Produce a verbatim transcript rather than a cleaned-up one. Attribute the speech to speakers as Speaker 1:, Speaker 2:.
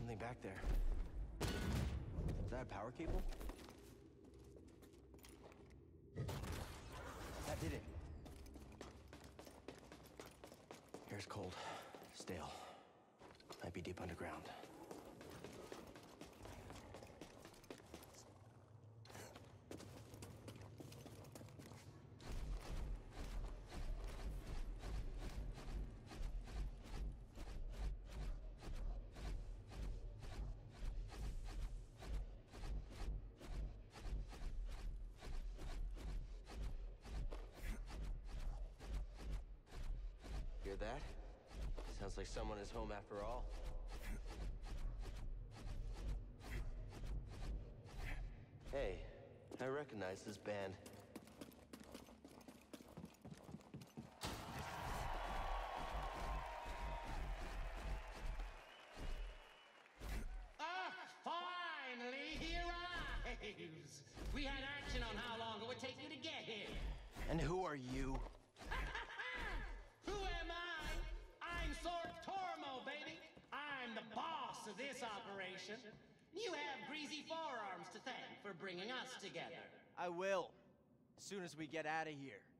Speaker 1: something back there. Is that a power cable? That did it. Air's cold, stale. Might be deep underground. Hear that? Sounds like someone is home after all. Hey, I recognize this band.
Speaker 2: Ah, finally, he arrives! We had action on how long it would take you to get here.
Speaker 1: And who are you?
Speaker 2: Who am I? I'm Sorc Tormo, baby. I'm the boss of this operation. You have Greasy Forearms to thank for bringing us together.
Speaker 1: I will. As soon as we get out of here.